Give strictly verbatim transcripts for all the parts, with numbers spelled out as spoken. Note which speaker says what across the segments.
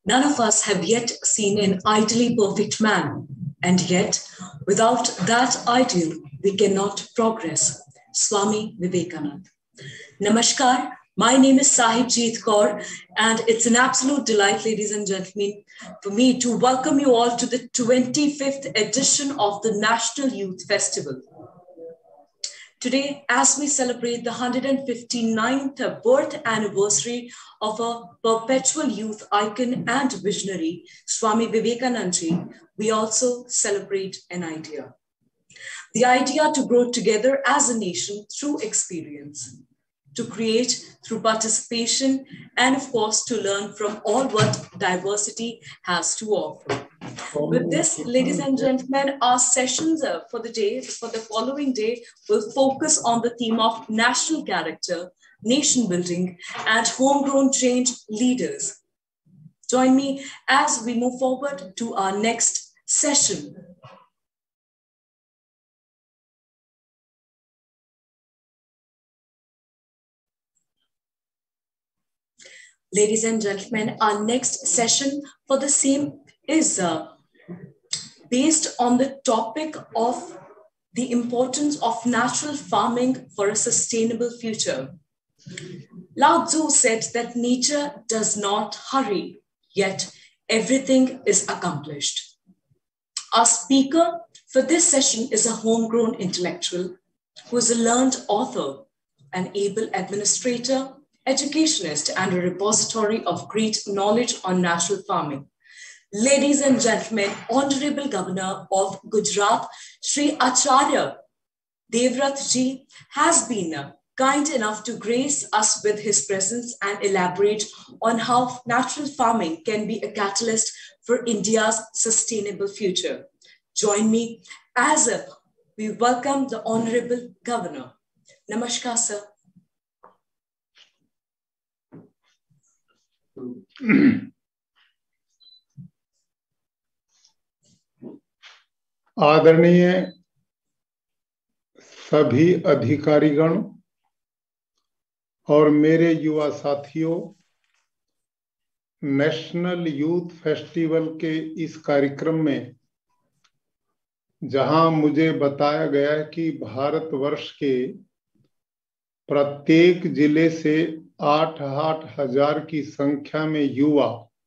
Speaker 1: None of us have yet seen an ideally perfect man, and yet, without that ideal, we cannot progress. Swami Vivekananda. Namaskar, my name is Sahibjeet Kaur, and it's an absolute delight, ladies and gentlemen, for me to welcome you all to the twenty-fifth edition of the National Youth Festival. Today, as we celebrate the one hundred fifty-ninth birth anniversary of a perpetual youth icon and visionary, Swami Vivekananda, we also celebrate an idea. The idea to grow together as a nation through experience, to create through participation, and of course, to learn from all what diversity has to offer. With this, ladies and gentlemen, our sessions for the day, for the following day, will focus on the theme of national character, nation building, and homegrown change leaders. Join me as we move forward to our next session. Ladies and gentlemen, our next session for the same is uh, based on the topic of the importance of natural farming for a sustainable future. Lao Tzu said that nature does not hurry, yet everything is accomplished. Our speaker for this session is a homegrown intellectual who is a learned author, an able administrator, educationist, and a repository of great knowledge on natural farming. Ladies and gentlemen, Honorable Governor of Gujarat, Shri Acharya Devvrat Ji, has been kind enough to grace us with his presence and elaborate on how natural farming can be a catalyst for India's sustainable future. Join me as we welcome the Honorable Governor. Namaskar, sir.
Speaker 2: आदरणीय सभी अधिकारीगण और मेरे युवा साथियों, national youth festival के इस कार्यक्रम में जहां मुझे बताया गया है कि भारतवर्ष के प्रत्येक जिले से आठ आठ हजार की संख्या में युवा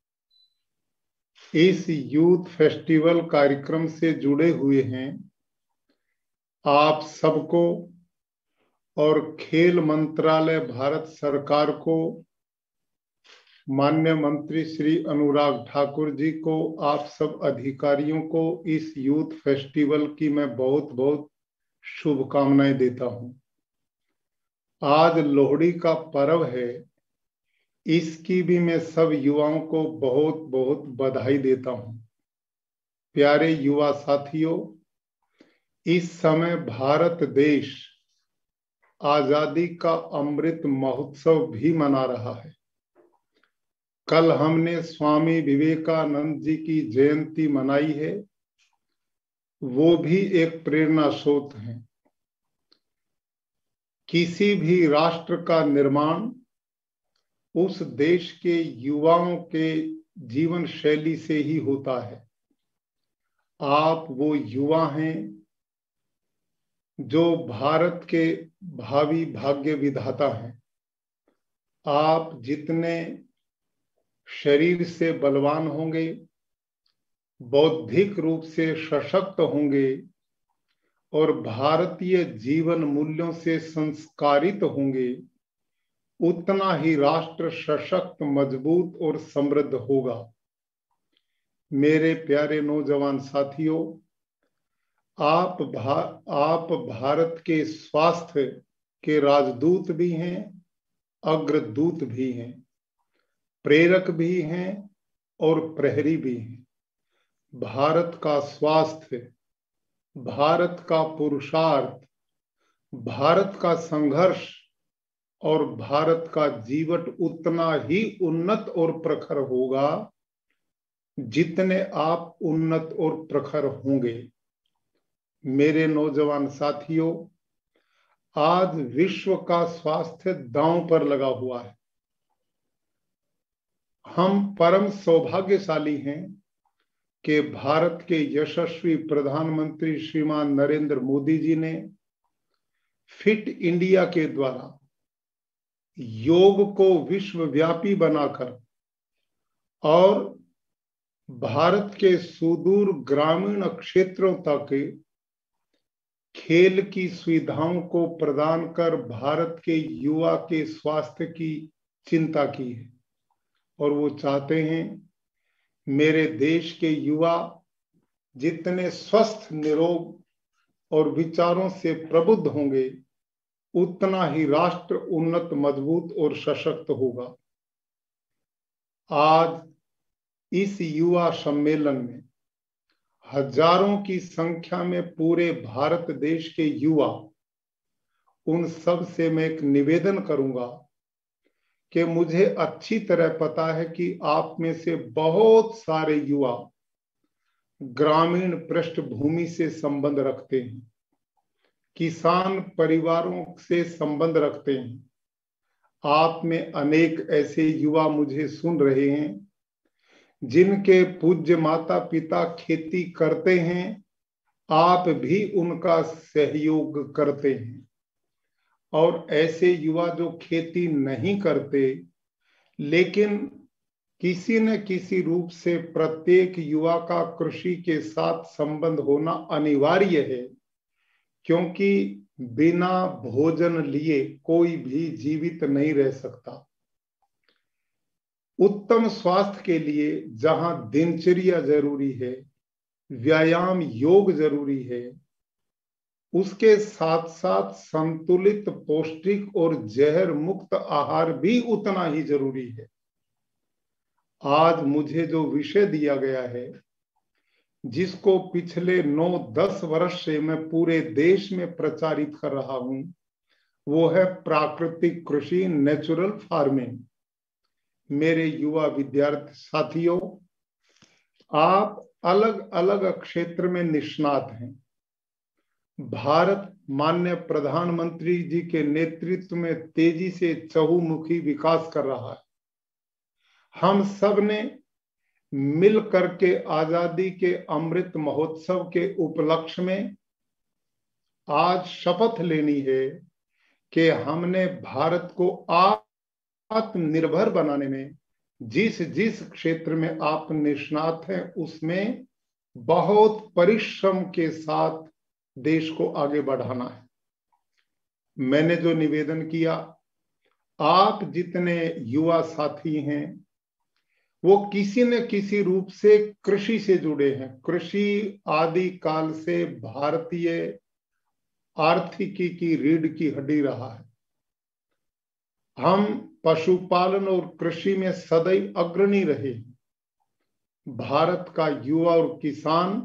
Speaker 2: इस यूथ फेस्टिवल कार्यक्रम से जुड़े हुए हैं, आप सबको और खेल मंत्रालय भारत सरकार को, माननीय मंत्री श्री अनुराग ठाकुर जी को, आप सब अधिकारियों को इस यूथ फेस्टिवल की मैं बहुत बहुत शुभकामनाएं देता हूं। आज लोहड़ी का पर्व है, इसकी भी मैं सब युवाओं को बहुत बहुत बधाई देता हूं। प्यारे युवा साथियों, इस समय भारत देश आजादी का अमृत महोत्सव भी मना रहा है। कल हमने स्वामी विवेकानंद जी की जयंती मनाई है, वो भी एक प्रेरणा स्रोत है। किसी भी राष्ट्र का निर्माण उस देश के युवाओं के जीवन शैली से ही होता है। आप वो युवा हैं जो भारत के भावी भाग्य विधाता हैं। आप जितने शरीर से बलवान होंगे, बौद्धिक रूप से सशक्त होंगे और भारतीय जीवन मूल्यों से संस्कारित होंगे, उतना ही राष्ट्र सशक्त, मजबूत और समृद्ध होगा। मेरे प्यारे नौजवान साथियों, आप भा, आप भारत के स्वास्थ्य के राजदूत भी हैं, अग्रदूत भी हैं, प्रेरक भी हैं और प्रहरी भी हैं। भारत का स्वास्थ्य, भारत का पुरुषार्थ, भारत का संघर्ष और भारत का जीवन उतना ही उन्नत और प्रखर होगा जितने आप उन्नत और प्रखर होंगे। मेरे नौजवान साथियों, आज विश्व का स्वास्थ्य दांव पर लगा हुआ है। हम परम सौभाग्यशाली हैं कि भारत के यशस्वी प्रधानमंत्री श्रीमान नरेंद्र मोदी जी ने फिट इंडिया के द्वारा योग को विश्वव्यापी बनाकर और भारत के सुदूर ग्रामीण क्षेत्रों तक खेल की सुविधाओं को प्रदान कर भारत के युवा के स्वास्थ्य की चिंता की है। और वो चाहते हैं मेरे देश के युवा जितने स्वस्थ, निरोग और विचारों से प्रबुद्ध होंगे, उतना ही राष्ट्र उन्नत, मजबूत और सशक्त होगा। आज इस युवा सम्मेलन में हजारों की संख्या में पूरे भारत देश के युवा, उन सब से मैं एक निवेदन करूंगा कि मुझे अच्छी तरह पता है कि आप में से बहुत सारे युवा ग्रामीण पृष्ठभूमि से संबंध रखते हैं, किसान परिवारों से संबंध रखते हैं। आप में अनेक ऐसे युवा मुझे सुन रहे हैं जिनके पूज्य माता पिता खेती करते हैं, आप भी उनका सहयोग करते हैं। और ऐसे युवा जो खेती नहीं करते, लेकिन किसी न किसी रूप से प्रत्येक युवा का कृषि के साथ संबंध होना अनिवार्य है, क्योंकि बिना भोजन लिए कोई भी जीवित नहीं रह सकता। उत्तम स्वास्थ्य के लिए जहां दिनचर्या जरूरी है, व्यायाम, योग जरूरी है, उसके साथ साथ संतुलित, पौष्टिक और जहर मुक्त आहार भी उतना ही जरूरी है। आज मुझे जो विषय दिया गया है, जिसको पिछले नौ दस वर्ष से मैं पूरे देश में प्रचारित कर रहा हूं, वो है प्राकृतिक कृषि, नेचुरल फार्मिंग। मेरे युवा विद्यार्थी साथियों, आप अलग अलग क्षेत्र में निष्णात हैं। भारत माननीय प्रधानमंत्री जी के नेतृत्व में तेजी से चहुमुखी विकास कर रहा है। हम सब ने मिल करके आजादी के अमृत महोत्सव के उपलक्ष्य में आज शपथ लेनी है कि हमने भारत को आत्मनिर्भर बनाने में जिस जिस क्षेत्र में आप निष्णात हैं, उसमें बहुत परिश्रम के साथ देश को आगे बढ़ाना है। मैंने जो निवेदन किया, आप जितने युवा साथी हैं वो किसी न किसी रूप से कृषि से जुड़े हैं। कृषि आदि काल से भारतीय आर्थिकी की रीढ़ की हड्डी रहा है। हम पशुपालन और कृषि में सदैव अग्रणी रहे। भारत का युवा और किसान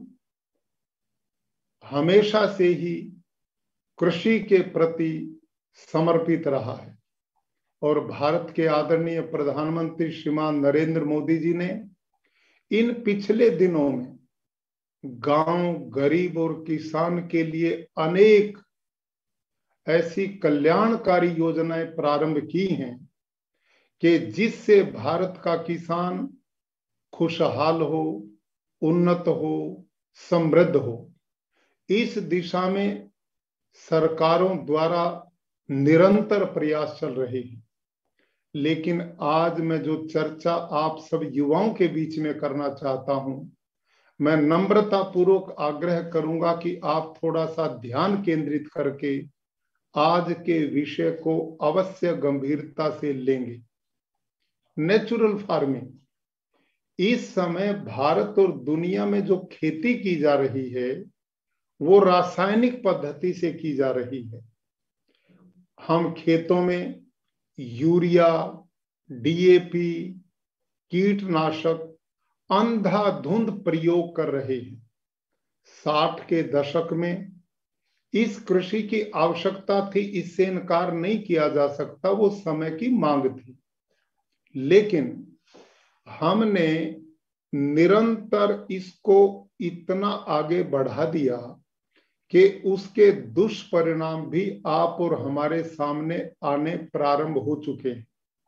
Speaker 2: हमेशा से ही कृषि के प्रति समर्पित रहा है। और भारत के आदरणीय प्रधानमंत्री श्रीमान नरेंद्र मोदी जी ने इन पिछले दिनों में गांव, गरीब और किसान के लिए अनेक ऐसी कल्याणकारी योजनाएं प्रारंभ की हैं कि जिससे भारत का किसान खुशहाल हो, उन्नत हो, समृद्ध हो। इस दिशा में सरकारों द्वारा निरंतर प्रयास चल रहे हैं। लेकिन आज मैं जो चर्चा आप सब युवाओं के बीच में करना चाहता हूं, मैं नम्रता पूर्वक आग्रह करूंगा कि आप थोड़ा सा ध्यान केंद्रित करके आज के विषय को अवश्य गंभीरता से लेंगे। नेचुरल फार्मिंग, इस समय भारत और दुनिया में जो खेती की जा रही है वो रासायनिक पद्धति से की जा रही है। हम खेतों में यूरिया, डीएपी, कीटनाशक अंधाधुंध प्रयोग कर रहे हैं। साठ के दशक में इस कृषि की आवश्यकता थी, इससे इनकार नहीं किया जा सकता, वो समय की मांग थी। लेकिन हमने निरंतर इसको इतना आगे बढ़ा दिया कि उसके दुष्परिणाम भी आप और हमारे सामने आने प्रारंभ हो चुके हैं।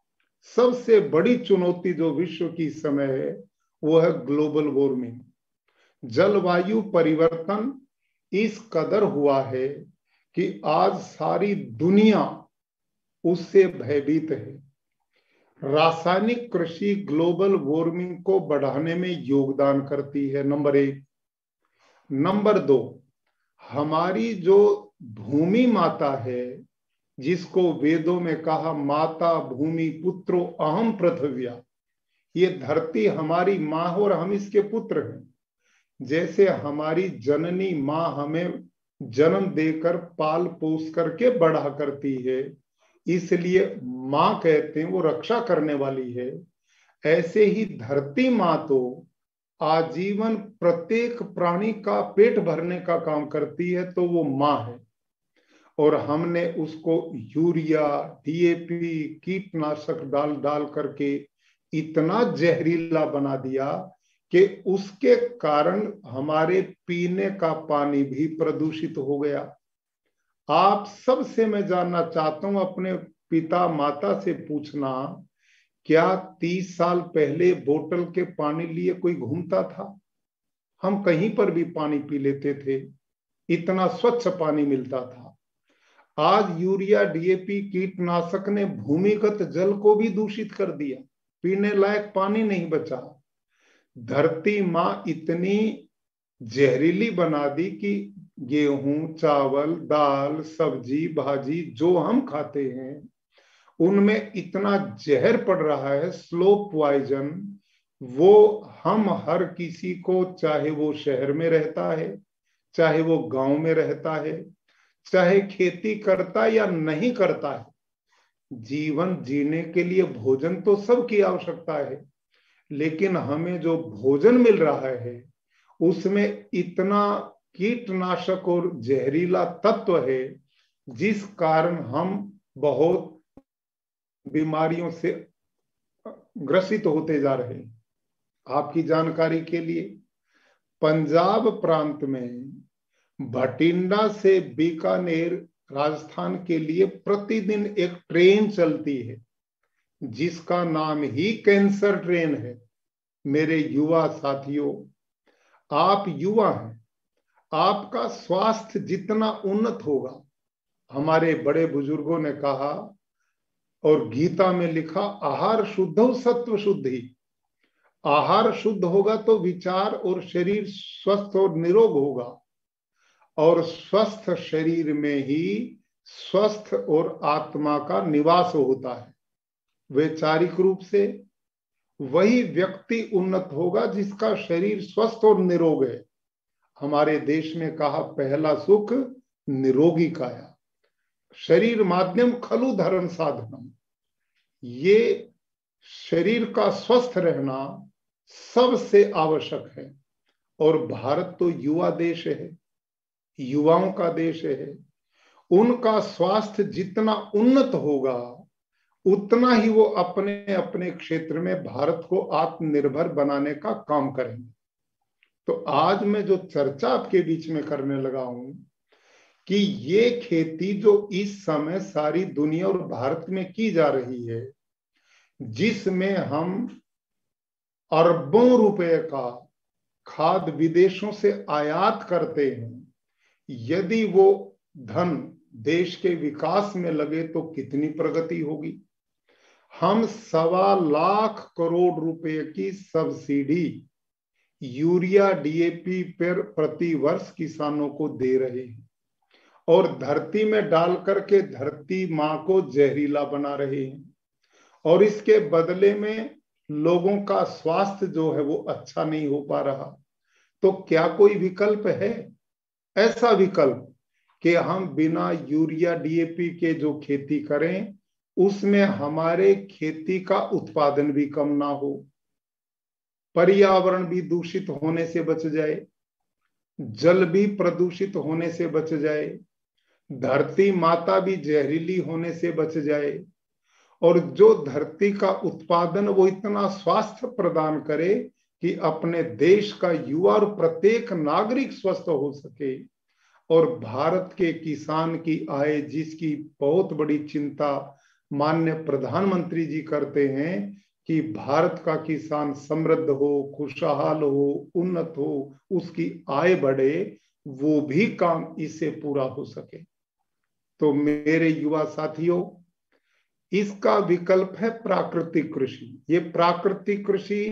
Speaker 2: सबसे बड़ी चुनौती जो विश्व की इस समय है वो है ग्लोबल वार्मिंग। जलवायु परिवर्तन इस कदर हुआ है कि आज सारी दुनिया उससे भयभीत है। रासायनिक कृषि ग्लोबल वार्मिंग को बढ़ाने में योगदान करती है, नंबर एक। नंबर दो, हमारी जो भूमि माता है, जिसको वेदों में कहा माता भूमि पुत्रो अहम पृथ्व्या, ये धरती हमारी माँ और हम इसके पुत्र हैं। जैसे हमारी जननी माँ हमें जन्म देकर पाल पोस करके बड़ा करती है, इसलिए माँ कहते हैं, वो रक्षा करने वाली है। ऐसे ही धरती माँ तो आजीवन प्रत्येक प्राणी का पेट भरने का काम करती है, तो वो माँ है। और हमने उसको यूरिया, डीएपी, कीटनाशक डाल डाल करके इतना जहरीला बना दिया कि उसके कारण हमारे पीने का पानी भी प्रदूषित हो गया। आप सबसे मैं जानना चाहता हूं, अपने पिता माता से पूछना, क्या तीस साल पहले बोतल के पानी लिए कोई घूमता था? हम कहीं पर भी पानी पी लेते थे, इतना स्वच्छ पानी मिलता था। आज यूरिया, डीएपी, कीटनाशक ने भूमिगत जल को भी दूषित कर दिया, पीने लायक पानी नहीं बचा। धरती माँ इतनी जहरीली बना दी कि गेहूं, चावल, दाल, सब्जी, भाजी जो हम खाते हैं उनमें इतना जहर पड़ रहा है, स्लो पॉइजन। वो हम हर किसी को, चाहे वो शहर में रहता है, चाहे वो गांव में रहता है, चाहे खेती करता या नहीं करता है, जीवन जीने के लिए भोजन तो सबकी आवश्यकता है, लेकिन हमें जो भोजन मिल रहा है उसमें इतना कीटनाशक और जहरीला तत्व है, जिस कारण हम बहुत बीमारियों से ग्रसित होते जा रहे हैं। आपकी जानकारी के लिए, पंजाब प्रांत में भटिंडा से बीकानेर राजस्थान के लिए प्रतिदिन एक ट्रेन चलती है, जिसका नाम ही कैंसर ट्रेन है। मेरे युवा साथियों, आप युवा हैं, आपका स्वास्थ्य जितना उन्नत होगा, हमारे बड़े बुजुर्गों ने कहा और गीता में लिखा, आहार शुद्ध सत्व शुद्धि। आहार शुद्ध होगा तो विचार और शरीर स्वस्थ और निरोग होगा, और स्वस्थ शरीर में ही स्वस्थ और आत्मा का निवास होता है। वैचारिक रूप से वही व्यक्ति उन्नत होगा जिसका शरीर स्वस्थ और निरोग है। हमारे देश में कहा, पहला सुख निरोगी काया, शरीर माध्यम खलु धर्म साधनम। ये शरीर का स्वस्थ रहना सबसे आवश्यक है। और भारत तो युवा देश है, युवाओं का देश है। उनका स्वास्थ्य जितना उन्नत होगा, उतना ही वो अपने अपने क्षेत्र में भारत को आत्मनिर्भर बनाने का काम करेंगे। तो आज मैं जो चर्चा आपके बीच में करने लगा हूं कि ये खेती जो इस समय सारी दुनिया और भारत में की जा रही है, जिसमें हम अरबों रुपए का खाद्य विदेशों से आयात करते हैं, यदि वो धन देश के विकास में लगे तो कितनी प्रगति होगी। हम सवा लाख करोड़ रुपए की सब्सिडी यूरिया, डीएपी पर प्रति वर्ष किसानों को दे रहे हैं, और धरती में डाल करके धरती माँ को जहरीला बना रहे हैं, और इसके बदले में लोगों का स्वास्थ्य जो है वो अच्छा नहीं हो पा रहा। तो क्या कोई विकल्प है? ऐसा विकल्प कि हम बिना यूरिया, डीएपी के जो खेती करें, उसमें हमारे खेती का उत्पादन भी कम ना हो, पर्यावरण भी दूषित होने से बच जाए, जल भी प्रदूषित होने से बच जाए, धरती माता भी जहरीली होने से बच जाए, और जो धरती का उत्पादन वो इतना स्वास्थ्य प्रदान करे कि अपने देश का युवा और प्रत्येक नागरिक स्वस्थ हो सके। और भारत के किसान की आय, जिसकी बहुत बड़ी चिंता माननीय प्रधानमंत्री जी करते हैं कि भारत का किसान समृद्ध हो, खुशहाल हो, उन्नत हो, उसकी आय बढ़े, वो भी काम इससे पूरा हो सके। तो मेरे युवा साथियों, इसका विकल्प है प्राकृतिक कृषि। ये प्राकृतिक कृषि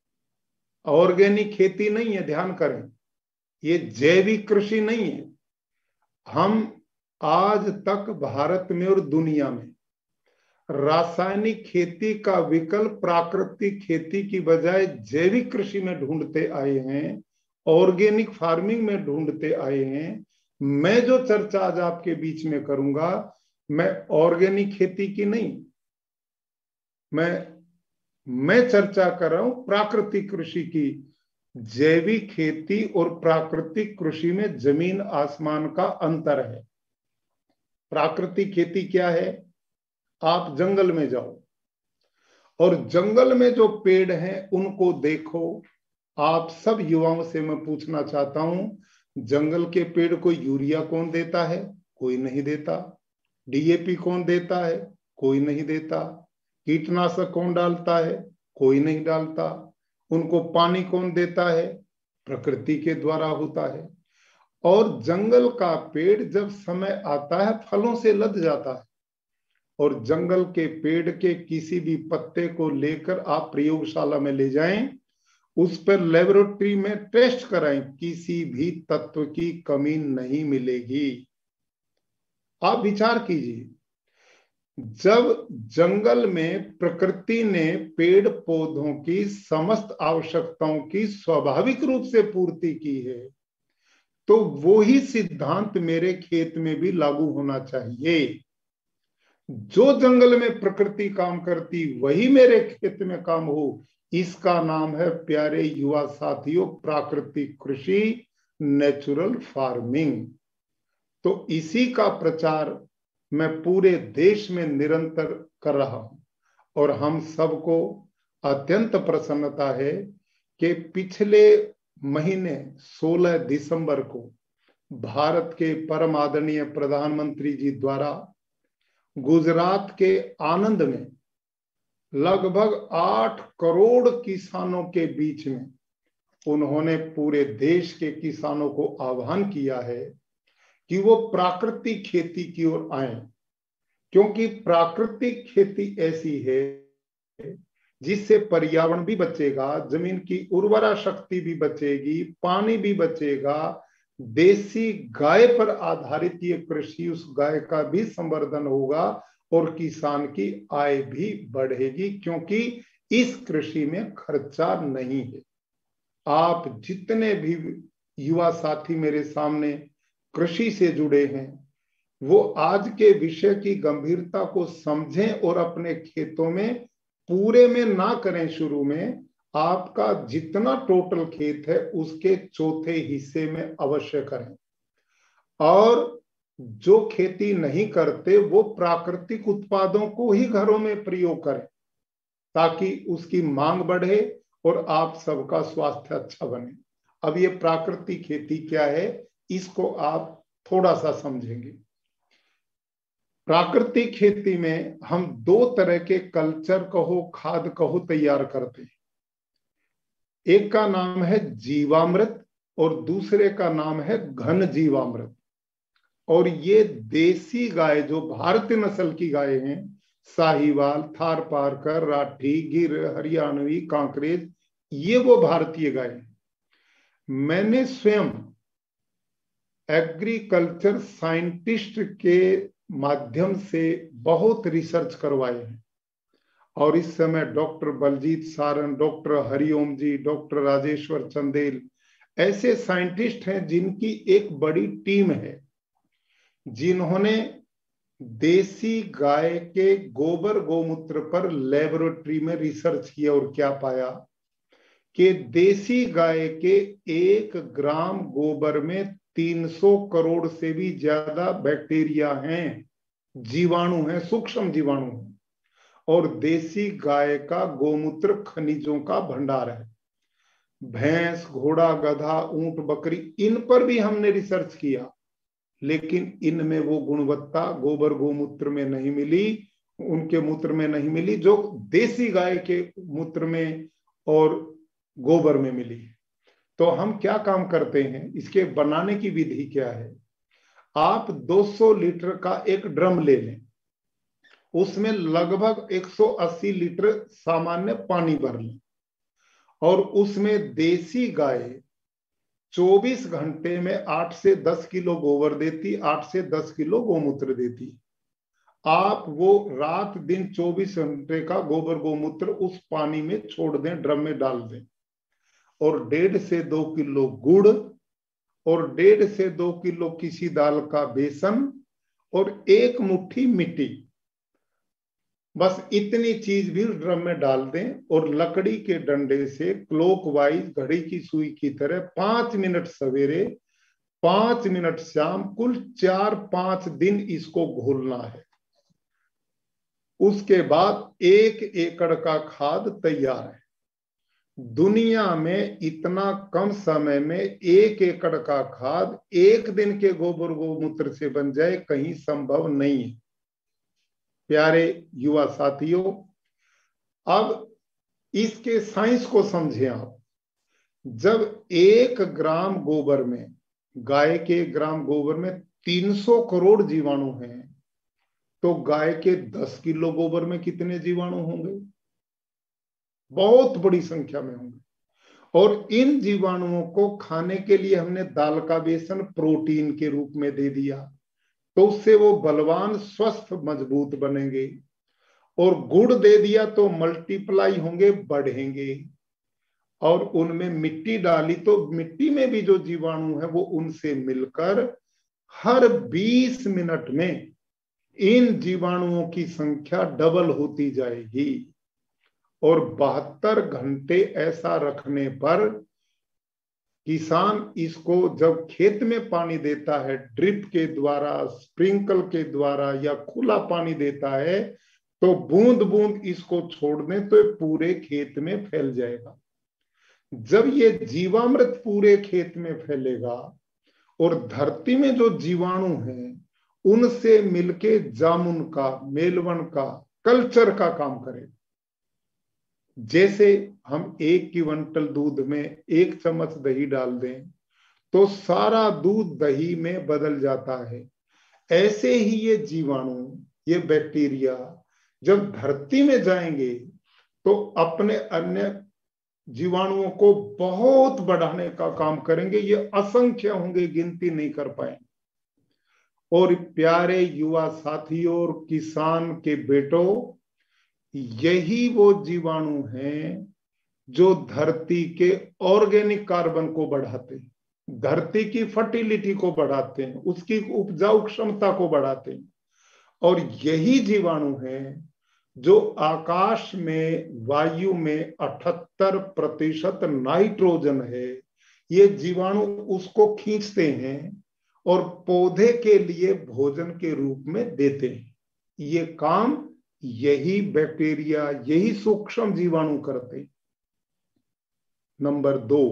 Speaker 2: ऑर्गेनिक खेती नहीं है, ध्यान करें, ये जैविक कृषि नहीं है। हम आज तक भारत में और दुनिया में रासायनिक खेती का विकल्प प्राकृतिक खेती की बजाय जैविक कृषि में ढूंढते आए हैं, ऑर्गेनिक फार्मिंग में ढूंढते आए हैं। मैं जो चर्चा आज आपके बीच में करूंगा, मैं ऑर्गेनिक खेती की नहीं, मैं मैं चर्चा कर रहा हूं प्राकृतिक कृषि की। जैविक खेती और प्राकृतिक कृषि में जमीन आसमान का अंतर है। प्राकृतिक खेती क्या है? आप जंगल में जाओ और जंगल में जो पेड़ हैं उनको देखो। आप सब युवाओं से मैं पूछना चाहता हूं, जंगल के पेड़ को यूरिया कौन देता है? कोई नहीं देता। डीएपी कौन देता है? कोई नहीं देता। कीटनाशक कौन डालता है? कोई नहीं डालता। उनको पानी कौन देता है? प्रकृति के द्वारा होता है। और जंगल का पेड़ जब समय आता है फलों से लद जाता है, और जंगल के पेड़ के किसी भी पत्ते को लेकर आप प्रयोगशाला में ले जाएं, उस पर लेबोरेटरी में टेस्ट कराएं, किसी भी तत्व की कमी नहीं मिलेगी। आप विचार कीजिए, जब जंगल में प्रकृति ने पेड़ पौधों की समस्त आवश्यकताओं की स्वाभाविक रूप से पूर्ति की है, तो वो ही सिद्धांत मेरे खेत में भी लागू होना चाहिए। जो जंगल में प्रकृति काम करती वही मेरे खेत में काम हो। इसका नाम है, प्यारे युवा साथियों, प्राकृतिक कृषि, नेचुरल फार्मिंग। तो इसी का प्रचार मैं पूरे देश में निरंतर कर रहा हूं, और हम सबको अत्यंत प्रसन्नता है कि पिछले महीने सोलह दिसंबर को भारत के परम आदरणीय प्रधानमंत्री जी द्वारा गुजरात के आनंद में लगभग आठ करोड़ किसानों के बीच में उन्होंने पूरे देश के किसानों को आह्वान किया है कि वो प्राकृतिक खेती की ओर आए, क्योंकि प्राकृतिक खेती ऐसी है जिससे पर्यावरण भी बचेगा, जमीन की उर्वरा शक्ति भी बचेगी, पानी भी बचेगा। देसी गाय पर आधारित ये कृषि, उस गाय का भी संवर्धन होगा और किसान की आय भी बढ़ेगी, क्योंकि इस कृषि में खर्चा नहीं है। आप जितने भी युवा साथी मेरे सामने कृषि से जुड़े हैं, वो आज के विषय की गंभीरता को समझें और अपने खेतों में पूरे में ना करें शुरू में, आपका जितना टोटल खेत है उसके चौथे हिस्से में अवश्य करें। और जो खेती नहीं करते वो प्राकृतिक उत्पादों को ही घरों में प्रयोग करें, ताकि उसकी मांग बढ़े और आप सबका स्वास्थ्य अच्छा बने। अब ये प्राकृतिक खेती क्या है, इसको आप थोड़ा सा समझेंगे। प्राकृतिक खेती में हम दो तरह के कल्चर कहो, खाद कहो, तैयार करते हैं। एक का नाम है जीवामृत और दूसरे का नाम है घन जीवामृत। और ये देसी गाय, जो भारतीय नस्ल की गाय हैं, साहिवाल, थार पारकर, राठी, गिर, हरियाणवी, कांकरेज, ये वो भारतीय गाय हैं। मैंने स्वयं एग्रीकल्चर साइंटिस्ट के माध्यम से बहुत रिसर्च करवाए हैं, और इस समय doctor Baljit Saran, doctor Hariom ji, doctor Rajeshwar Chandel ऐसे साइंटिस्ट हैं जिनकी एक बड़ी टीम है, जिन्होंने देसी गाय के गोबर गोमूत्र पर लेबोरेटरी में रिसर्च किया और क्या पाया कि देसी गाय के एक ग्राम गोबर में तीन सौ करोड़ से भी ज्यादा बैक्टीरिया हैं, जीवाणु हैं, सूक्ष्म जीवाणु हैं। और देसी गाय का गोमूत्र खनिजों का भंडार है। भैंस, घोड़ा, गधा, ऊंट, बकरी, इन पर भी हमने रिसर्च किया, लेकिन इनमें वो गुणवत्ता गोबर गोमूत्र में नहीं मिली। उनके मूत्र में नहीं मिली, जो देसी गाय के मूत्र में और गोबर में मिली। तो हम क्या काम करते हैं, इसके बनाने की विधि क्या है। आप दो सौ लीटर का एक ड्रम ले लें, उसमें लगभग एक सौ अस्सी लीटर सामान्य पानी भर लें और उसमें देसी गाय चौबीस घंटे में आठ से दस किलो गोबर देती, आठ से दस किलो गोमूत्र देती। आप वो रात दिन चौबीस घंटे का गोबर गोमूत्र उस पानी में छोड़ दें, ड्रम में डाल दें, और डेढ़ से दो किलो गुड़ और डेढ़ से दो किलो किसी दाल का बेसन और एक मुट्ठी मिट्टी, बस इतनी चीज भी ड्रम में डाल दें और लकड़ी के डंडे से क्लॉकवाइज घड़ी की सुई की तरह पांच मिनट सवेरे पांच मिनट शाम, कुल चार पांच दिन इसको घोलना है। उसके बाद एक एकड़ का खाद तैयार है। दुनिया में इतना कम समय में एक एकड़ का खाद एक दिन के गोबर गोमूत्र से बन जाए, कहीं संभव नहीं है। प्यारे युवा साथियों, अब इसके साइंस को समझें आप। जब एक ग्राम गोबर में, गाय के ग्राम गोबर में तीन सौ करोड़ जीवाणु हैं, तो गाय के दस किलो गोबर में कितने जीवाणु होंगे? बहुत बड़ी संख्या में होंगे। और इन जीवाणुओं को खाने के लिए हमने दाल का बेसन प्रोटीन के रूप में दे दिया, तो उससे वो बलवान, स्वस्थ, मजबूत बनेंगे। और गुड़ दे दिया तो मल्टीप्लाई होंगे, बढ़ेंगे। और उनमें मिट्टी डाली तो मिट्टी में भी जो जीवाणु है वो उनसे मिलकर हर बीस मिनट में इन जीवाणुओं की संख्या डबल होती जाएगी। और बहत्तर घंटे ऐसा रखने पर किसान इसको जब खेत में पानी देता है, ड्रिप के द्वारा, स्प्रिंकल के द्वारा या खुला पानी देता है, तो बूंद बूंद इसको छोड़ दें तो ये पूरे खेत में फैल जाएगा। जब ये जीवामृत पूरे खेत में फैलेगा और धरती में जो जीवाणु हैं उनसे मिलके जामुन का, मेलवन का, कल्चर का काम करेगा। जैसे हम एक क्विंटल दूध में एक चम्मच दही डाल दें तो सारा दूध दही में बदल जाता है, ऐसे ही ये जीवाणु, ये बैक्टीरिया जब धरती में जाएंगे तो अपने अन्य जीवाणुओं को बहुत बढ़ाने का काम करेंगे। ये असंख्य होंगे, गिनती नहीं कर पाएंगे। और प्यारे युवा साथियों और किसान के बेटों, यही वो जीवाणु हैं जो धरती के ऑर्गेनिक कार्बन को बढ़ाते हैं, धरती की फर्टिलिटी को बढ़ाते हैं, उसकी उपजाऊ क्षमता को बढ़ाते हैं। और यही जीवाणु हैं जो आकाश में, वायु में अठहत्तर प्रतिशत नाइट्रोजन है, ये जीवाणु उसको खींचते हैं और पौधे के लिए भोजन के रूप में देते हैं। ये काम यही बैक्टीरिया, यही सूक्ष्म जीवाणु करते। नंबर दो,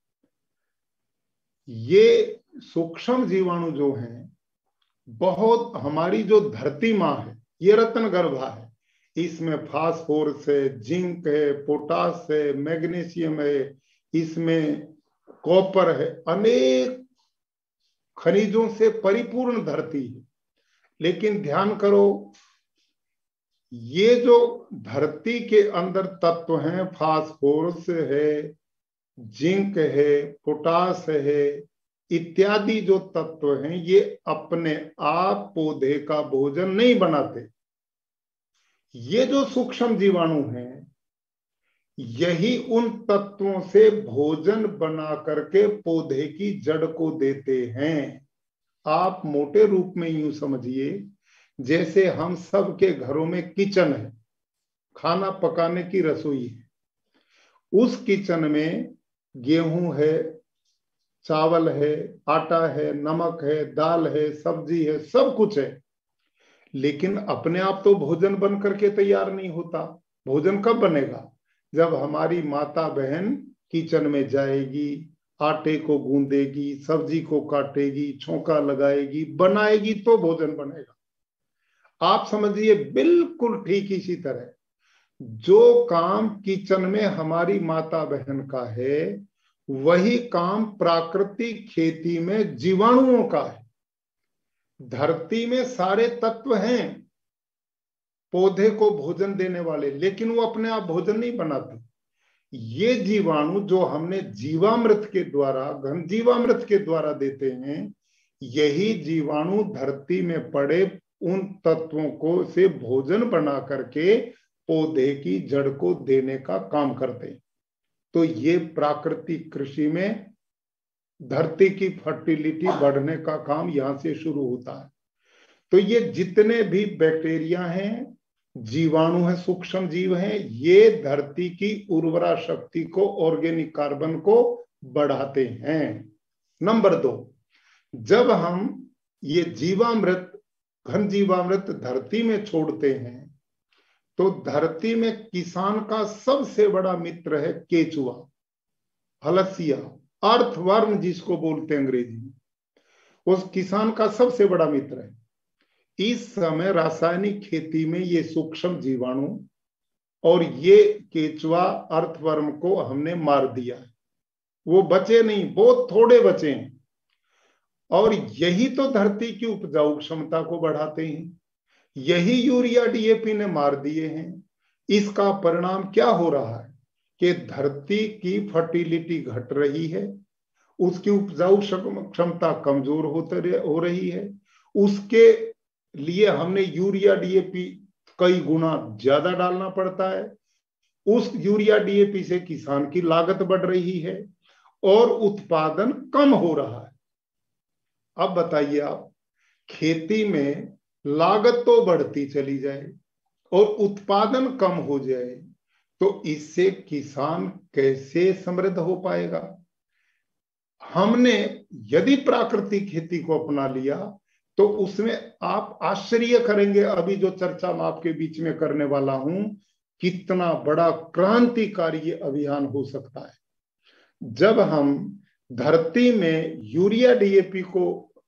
Speaker 2: ये सूक्ष्म जीवाणु जो हैं बहुत, हमारी जो धरती माँ है ये रत्न गर्भा है। इसमें फास्फोरस है, जिंक है, पोटास है, मैग्नीशियम है, इसमें कॉपर है, अनेक खनिजों से परिपूर्ण धरती है। लेकिन ध्यान करो, ये जो धरती के अंदर तत्व हैं, फास्फोरस है, जिंक है, पोटास है, इत्यादि जो तत्व हैं, ये अपने आप पौधे का भोजन नहीं बनाते। ये जो सूक्ष्म जीवाणु हैं यही उन तत्वों से भोजन बना करके पौधे की जड़ को देते हैं। आप मोटे रूप में यूं समझिए, जैसे हम सब के घरों में किचन है, खाना पकाने की रसोई है, उस किचन में गेहूं है, चावल है, आटा है, नमक है, दाल है, सब्जी है, सब कुछ है। लेकिन अपने आप तो भोजन बन करके तैयार नहीं होता। भोजन कब बनेगा? जब हमारी माता बहन किचन में जाएगी, आटे को गूंदेगी, सब्जी को काटेगी, छौंका लगाएगी, बनाएगी, तो भोजन बनेगा। आप समझिए बिल्कुल ठीक इसी तरह जो काम किचन में हमारी माता बहन का है वही काम प्राकृतिक खेती में जीवाणुओं का है। धरती में सारे तत्व हैं पौधे को भोजन देने वाले, लेकिन वो अपने आप भोजन नहीं बनाते। ये जीवाणु जो हमने जीवामृत के द्वारा, घन जीवामृत के द्वारा देते हैं, यही जीवाणु धरती में पड़े उन तत्वों को से भोजन बना करके पौधे की जड़ को देने का काम करते हैं। तो ये प्राकृतिक कृषि में धरती की फर्टिलिटी बढ़ने का काम यहां से शुरू होता है। तो ये जितने भी बैक्टीरिया हैं, जीवाणु हैं, सूक्ष्म जीव हैं, ये धरती की उर्वरा शक्ति को, ऑर्गेनिक कार्बन को बढ़ाते हैं। नंबर दो, जब हम ये जीवामृत, घन जीवामृत धरती में छोड़ते हैं तो धरती में किसान का सबसे बड़ा मित्र है केचुआ, हलसिया, अर्थवर्म जिसको बोलते हैं अंग्रेजी में, उस किसान का सबसे बड़ा मित्र है। इस समय रासायनिक खेती में ये सूक्ष्म जीवाणु और ये केचुआ, अर्थवर्म को हमने मार दिया है। वो बचे नहीं, बहुत थोड़े बचे हैं। और यही तो धरती की उपजाऊ क्षमता को बढ़ाते हैं। यही यूरिया डीएपी ने मार दिए हैं। इसका परिणाम क्या हो रहा है कि धरती की फर्टिलिटी घट रही है, उसकी उपजाऊ क्षमता कमजोर होते हो रही है। उसके लिए हमने यूरिया डीएपी कई गुना ज्यादा डालना पड़ता है। उस यूरिया डीएपी से किसान की लागत बढ़ रही है और उत्पादन कम हो रहा है। अब बताइए आप, खेती में लागत तो बढ़ती चली जाए और उत्पादन कम हो जाए तो इससे किसान कैसे समृद्ध हो पाएगा? हमने यदि प्राकृतिक खेती को अपना लिया तो उसमें आप आश्चर्य करेंगे, अभी जो चर्चा मैं आपके बीच में करने वाला हूं, कितना बड़ा क्रांतिकारी अभियान हो सकता है। जब हम धरती में यूरिया डीएपी को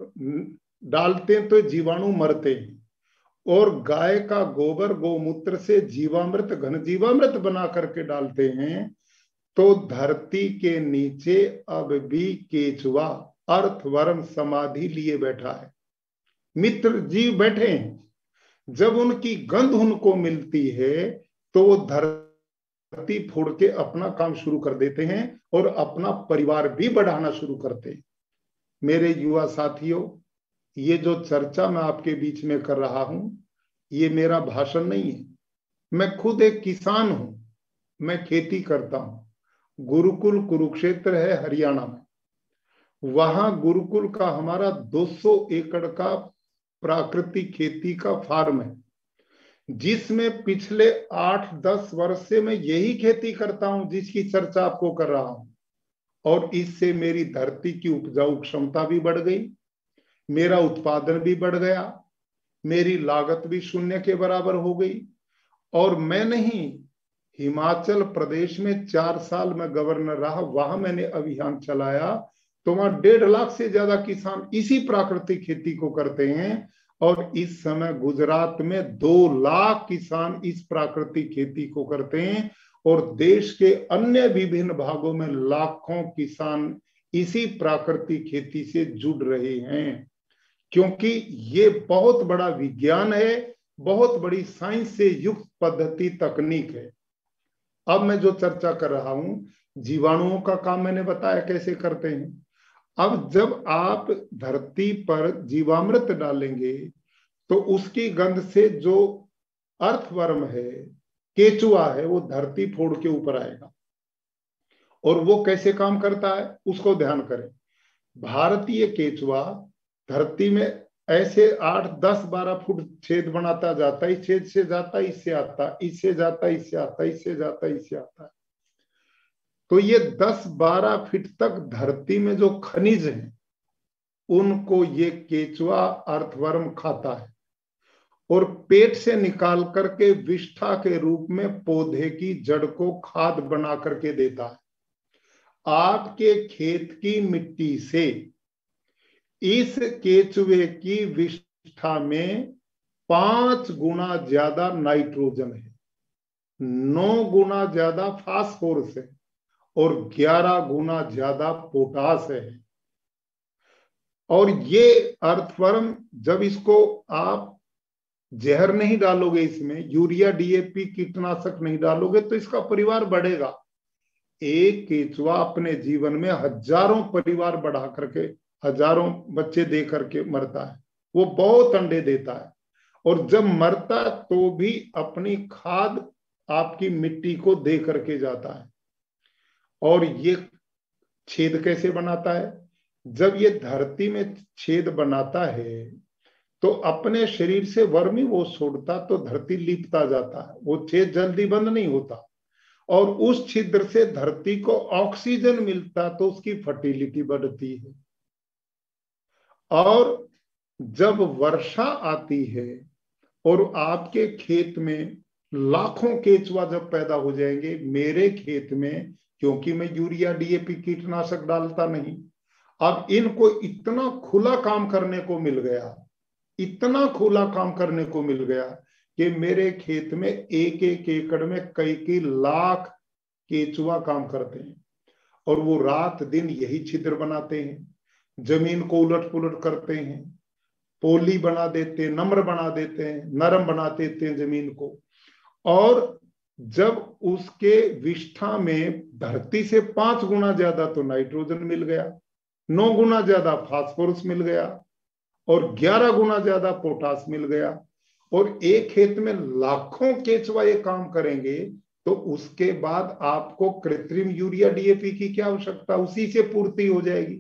Speaker 2: डालते हैं तो जीवाणु मरते हैं और गाय का गोबर, गोमूत्र से जीवामृत, घन जीवामृत बना करके डालते हैं तो धरती के नीचे अब भी केचुआ, अर्थवर्म समाधि लिए बैठा है, मित्र जीव बैठे हैं। जब उनकी गंध उनको मिलती है तो वो धरती फोड़ के अपना काम शुरू कर देते हैं और अपना परिवार भी बढ़ाना शुरू करते हैं। मेरे युवा साथियों, ये जो चर्चा मैं आपके बीच में कर रहा हूं, ये मेरा भाषण नहीं है। मैं खुद एक किसान हूं, मैं खेती करता हूं। गुरुकुल कुरुक्षेत्र है हरियाणा में। वहां गुरुकुल का हमारा दो सौ एकड़ का प्राकृतिक खेती का फार्म है, जिसमें पिछले आठ दस वर्ष से मैं यही खेती करता हूं जिसकी चर्चा आपको कर रहा हूं। और इससे मेरी धरती की उपजाऊ क्षमता भी बढ़ गई, मेरा उत्पादन भी बढ़ गया, मेरी लागत भी शून्य के बराबर हो गई। और मैं नहीं, हिमाचल प्रदेश में चार साल में गवर्नर रहा, वहां मैंने अभियान चलाया तो वहां डेढ़ लाख से ज्यादा किसान इसी प्राकृतिक खेती को करते हैं। और इस समय गुजरात में दो लाख किसान इस प्राकृतिक खेती को करते हैं और देश के अन्य विभिन्न भागों में लाखों किसान इसी प्राकृतिक खेती से जुड़ रहे हैं, क्योंकि ये बहुत बड़ा विज्ञान है, बहुत बड़ी साइंस से युक्त पद्धति, तकनीक है। अब मैं जो चर्चा कर रहा हूं, जीवाणुओं का काम मैंने बताया कैसे करते हैं। अब जब आप धरती पर जीवामृत डालेंगे तो उसकी गंध से जो अर्थवर्म है, केचुआ है, वो धरती फोड़ के ऊपर आएगा। और वो कैसे काम करता है उसको ध्यान करें। भारतीय केचुआ धरती में ऐसे आठ दस बारह फुट छेद बनाता जाता है, इस छेद से जाता है, इससे आता, इससे जाता है, इससे आता, इससे जाता है, इससे आता है। तो ये दस बारह फीट तक धरती में जो खनिज हैं उनको ये केचुआ, अर्थवर्म खाता है और पेट से निकाल करके विष्ठा के रूप में पौधे की जड़ को खाद बना करके देता है। आपके खेत की मिट्टी से इस केचुए की विष्ठा में पांच गुना ज्यादा नाइट्रोजन है, नौ गुना ज्यादा फास्फोरस है और ग्यारह गुना ज्यादा पोटास है। और ये अर्थवर्म जब इसको आप जहर नहीं डालोगे, इसमें यूरिया डीएपी कीटनाशक नहीं डालोगे, तो इसका परिवार बढ़ेगा। एक केचुआ अपने जीवन में हजारों परिवार बढ़ा करके, हजारों बच्चे दे करके मरता है। वो बहुत अंडे देता है और जब मरता तो भी अपनी खाद आपकी मिट्टी को दे करके जाता है। और ये छेद कैसे बनाता है? जब ये धरती में छेद बनाता है तो अपने शरीर से वर्मी वो छोड़ता तो धरती लिपता जाता है, वो छेद जल्दी बंद नहीं होता। और उस छिद्र से धरती को ऑक्सीजन मिलता तो उसकी फर्टिलिटी बढ़ती है। और जब वर्षा आती है और आपके खेत में लाखों केचुआ जब पैदा हो जाएंगे, मेरे खेत में, क्योंकि मैं यूरिया डीएपी कीटनाशक डालता नहीं, अब इनको इतना खुला काम करने को मिल गया, इतना खुला काम करने को मिल गया कि मेरे खेत में एक एक एकड़ में कई कई लाख केचुआ काम करते हैं। और वो रात दिन यही छिद्र बनाते हैं, जमीन को उलट पुलट करते हैं, पोली बना देते हैं, नम्र बना देते हैं, नरम बना देते हैं जमीन को। और जब उसके विष्ठा में धरती से पांच गुना ज्यादा तो नाइट्रोजन मिल गया, नौ गुना ज्यादा फास्फोरस मिल गया और ग्यारह गुना ज्यादा पोटास मिल गया, और एक खेत में लाखों केचुआ ये काम करेंगे, तो उसके बाद आपको कृत्रिम यूरिया डीएपी की क्या आवश्यकता, उसी से पूर्ति हो जाएगी।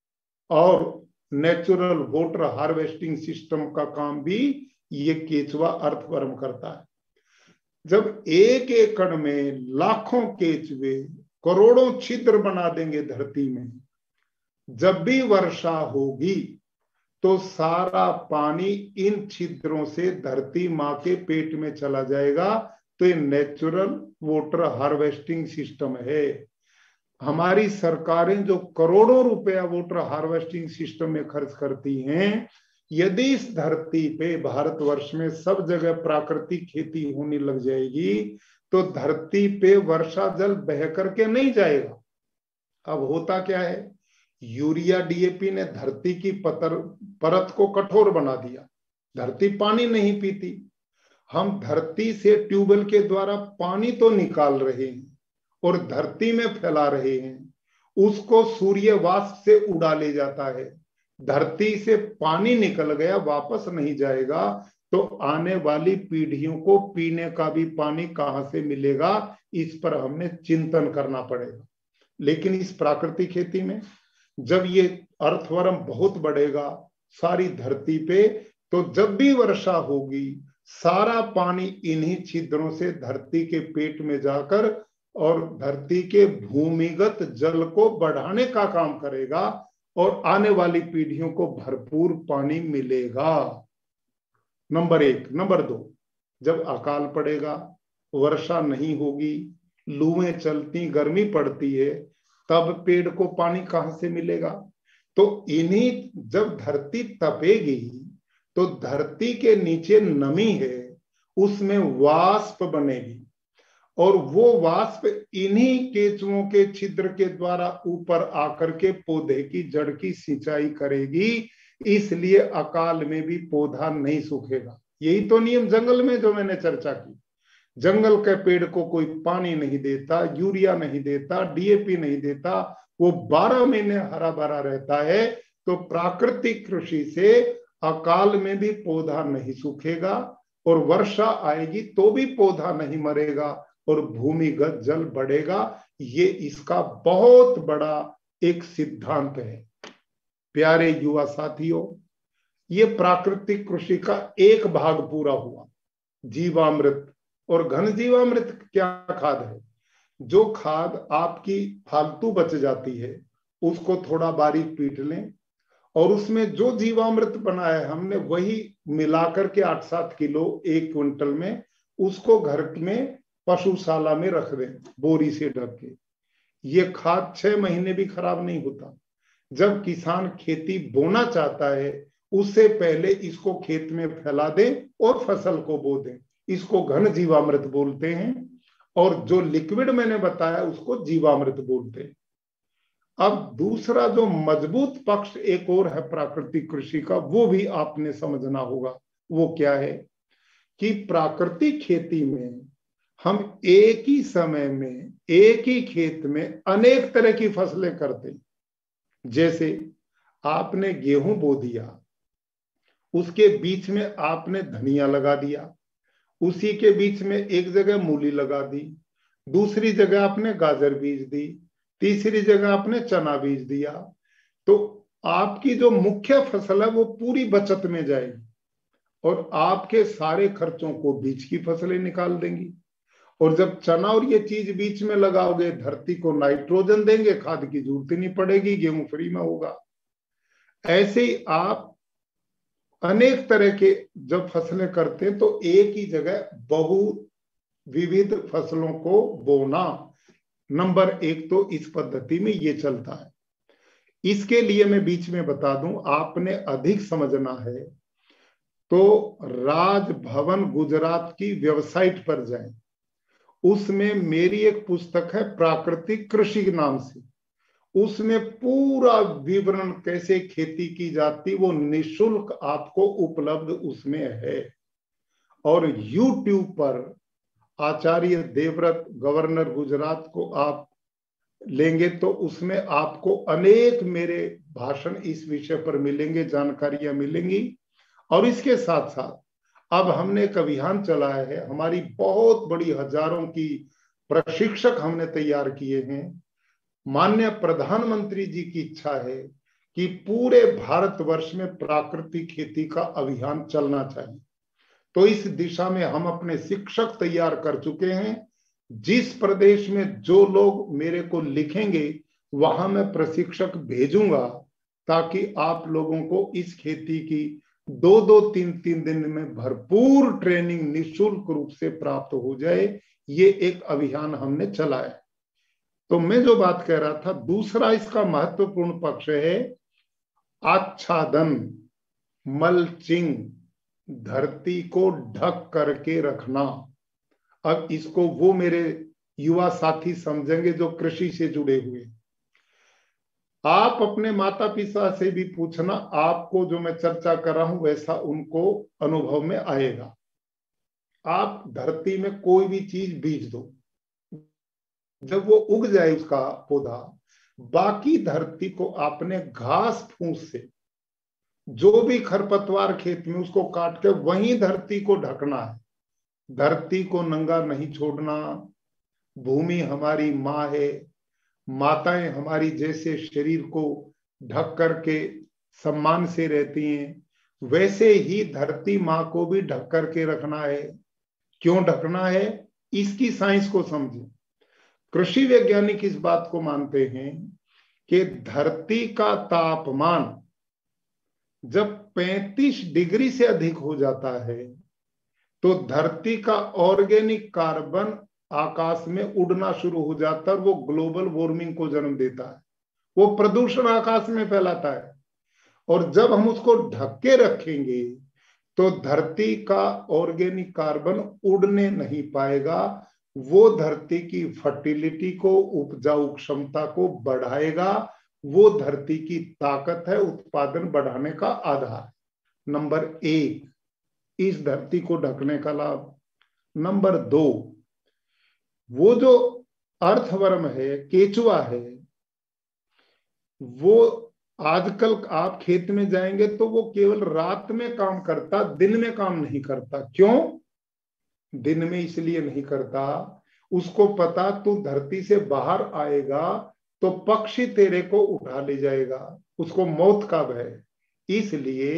Speaker 2: और नेचुरल वाटर हार्वेस्टिंग सिस्टम का काम भी ये केचुआ अर्थवर्म करता है। जब एक एकड़ में लाखों केचुए करोड़ों छिद्र बना देंगे धरती में, जब भी वर्षा होगी तो सारा पानी इन छिद्रों से धरती माँ के पेट में चला जाएगा। तो ये नेचुरल वाटर हार्वेस्टिंग सिस्टम है। हमारी सरकारें जो करोड़ों रुपया वाटर हार्वेस्टिंग सिस्टम में खर्च करती हैं, यदि इस धरती पे भारतवर्ष में सब जगह प्राकृतिक खेती होने लग जाएगी तो धरती पे वर्षा जल बह करके नहीं जाएगा। अब होता क्या है, यूरिया डीएपी ने धरती की पतर परत को कठोर बना दिया, धरती पानी नहीं पीती। हम धरती से ट्यूबवेल के द्वारा पानी तो निकाल रहे हैं और धरती में फैला रहे हैं, उसको सूर्य वाष्प से उड़ा ले जाता है, धरती से पानी निकल गया, वापस नहीं जाएगा, तो आने वाली पीढ़ियों को पीने का भी पानी कहां से मिलेगा, इस पर हमने चिंतन करना पड़ेगा। लेकिन इस प्राकृतिक खेती में जब ये अर्थवर्म बहुत बढ़ेगा सारी धरती पे, तो जब भी वर्षा होगी सारा पानी इन्हीं छिद्रों से धरती के पेट में जाकर और धरती के भूमिगत जल को बढ़ाने का काम करेगा और आने वाली पीढ़ियों को भरपूर पानी मिलेगा। नंबर एक। नंबर दो, जब अकाल पड़ेगा, वर्षा नहीं होगी, लूएं चलती, गर्मी पड़ती है, तब पेड़ को पानी कहां से मिलेगा? तो इन्हीं, जब धरती तपेगी तो धरती के नीचे नमी है, उसमें वाष्प बनेगी और वो वाष्प इन्हीं केचुओं के छिद्र के द्वारा ऊपर आकर के पौधे की जड़ की सिंचाई करेगी। इसलिए अकाल में भी पौधा नहीं सूखेगा। यही तो नियम जंगल में जो मैंने चर्चा की, जंगल के पेड़ को कोई पानी नहीं देता, यूरिया नहीं देता, डीएपी नहीं देता, वो बारह महीने हरा भरा रहता है। तो प्राकृतिक कृषि से अकाल में भी पौधा नहीं सूखेगा और वर्षा आएगी तो भी पौधा नहीं मरेगा और भूमिगत जल बढ़ेगा। ये इसका बहुत बड़ा एक सिद्धांत है। प्यारे युवा साथियों, ये प्राकृतिक कृषि का एक भाग पूरा हुआ। जीवामृत और घन जीवामृत क्या खाद है? जो खाद आपकी फालतू बच जाती है उसको थोड़ा बारीक पीट लें और उसमें जो जीवामृत बनाया है हमने वही मिलाकर के आठ सात किलो एक क्विंटल में, उसको घर में पशुशाला में रख दें बोरी से ढक के। ये खाद छह महीने भी खराब नहीं होता। जब किसान खेती बोना चाहता है उससे पहले इसको खेत में फैला दें और फसल को बो दें। इसको घन जीवामृत बोलते हैं, और जो लिक्विड मैंने बताया उसको जीवामृत बोलते हैं। अब दूसरा जो मजबूत पक्ष एक और है प्राकृतिक कृषि का, वो भी आपने समझना होगा। वो क्या है कि प्राकृतिक खेती में हम एक ही समय में एक ही खेत में अनेक तरह की फसलें करते हैं। जैसे आपने गेहूं बो दिया, उसके बीच में आपने धनिया लगा दिया, उसी के बीच में एक जगह मूली लगा दी, दूसरी जगह आपने गाजर बीज दी, तीसरी जगह आपने चना बीज दिया, तो आपकी जो मुख्य फसल है वो पूरी बचत में जाएगी और आपके सारे खर्चों को बीज की फसलें निकाल देंगी। और जब चना और ये चीज बीच में लगाओगे, धरती को नाइट्रोजन देंगे, खाद की जरूरत ही नहीं पड़ेगी, गेहूं फ्री में होगा। ऐसे ही आप अनेक तरह के जब फसलें करते हैं तो एक ही जगह बहु विविध फसलों को बोना, नंबर एक तो इस पद्धति में ये चलता है। इसके लिए मैं बीच में बता दूं, आपने अधिक समझना है तो राजभवन गुजरात की वेबसाइट पर जाएं। उसमें मेरी एक पुस्तक है प्राकृतिक कृषि नाम से, उसमें पूरा विवरण कैसे खेती की जाती वो निशुल्क आपको उपलब्ध उसमें है। और यूट्यूब पर आचार्य देवव्रत गवर्नर गुजरात को आप लेंगे तो उसमें आपको अनेक मेरे भाषण इस विषय पर मिलेंगे, जानकारियां मिलेंगी। और इसके साथ साथ अब हमने एक अभियान चलाया है, हमारी बहुत बड़ी हजारों की प्रशिक्षक हमने तैयार किए हैं। माननीय प्रधानमंत्री जी की इच्छा है कि पूरे भारतवर्ष में प्राकृतिक खेती का अभियान चलना चाहिए, तो इस दिशा में हम अपने शिक्षक तैयार कर चुके हैं। जिस प्रदेश में जो लोग मेरे को लिखेंगे वहां मैं प्रशिक्षक भेजूंगा, ताकि आप लोगों को इस खेती की दो दो तीन तीन दिन में भरपूर ट्रेनिंग निःशुल्क रूप से प्राप्त हो जाए। ये एक अभियान हमने चलाया। तो मैं जो बात कह रहा था, दूसरा इसका महत्वपूर्ण पक्ष है आच्छादन, मल्चिंग, धरती को ढक करके रखना। अब इसको वो मेरे युवा साथी समझेंगे जो कृषि से जुड़े हुए। आप अपने माता पिता से भी पूछना, आपको जो मैं चर्चा कर रहा हूं वैसा उनको अनुभव में आएगा। आप धरती में कोई भी चीज बीज दो, जब वो उग जाए उसका पौधा, बाकी धरती को आपने घास फूस से, जो भी खरपतवार खेत में, उसको काट के वहीं धरती को ढकना है। धरती को नंगा नहीं छोड़ना। भूमि हमारी माँ है, माताएं हमारी जैसे शरीर को ढक करके सम्मान से रहती हैं, वैसे ही धरती माँ को भी ढक करके रखना है। क्यों ढकना है, इसकी साइंस को समझें। कृषि वैज्ञानिक इस बात को मानते हैं कि धरती का तापमान जब पैंतीस डिग्री से अधिक हो जाता है तो धरती का ऑर्गेनिक कार्बन आकाश में उड़ना शुरू हो जाता है, वो ग्लोबल वार्मिंग को जन्म देता है, वो प्रदूषण आकाश में फैलाता है। और जब हम उसको ढक के रखेंगे तो धरती का ऑर्गेनिक कार्बन उड़ने नहीं पाएगा, वो धरती की फर्टिलिटी को, उपजाऊ क्षमता को बढ़ाएगा। वो धरती की ताकत है, उत्पादन बढ़ाने का आधार। नंबर एक, इस धरती को ढकने का लाभ। नंबर दो, वो जो अर्थवर्म है, केचुआ है, वो आजकल आप खेत में जाएंगे तो वो केवल रात में काम करता, दिन में काम नहीं करता। क्यों दिन में इसलिए नहीं करता, उसको पता तू धरती से बाहर आएगा तो पक्षी तेरे को उठा ले जाएगा, उसको मौत का भय। इसलिए